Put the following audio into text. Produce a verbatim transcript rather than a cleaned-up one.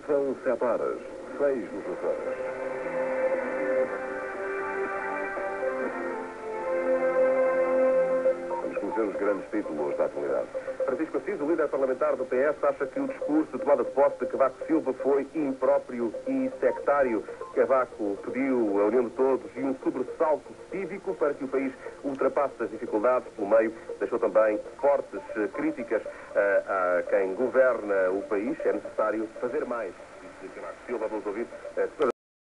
São sete horas, seis nos Açores. Vamos conhecer os grandes títulos da atualidade. Francisco Assis, o líder parlamentar do P S, acha que o discurso de tomada de posse de Cavaco Silva foi impróprio e sectário. Cavaco pediu a união de todos e um sobressalto cívico para que o país ultrapasse as dificuldades. Pelo meio, deixou também fortes críticas a, a quem governa o país. É necessário fazer mais, disse Cavaco Silva. Vamos ouvir.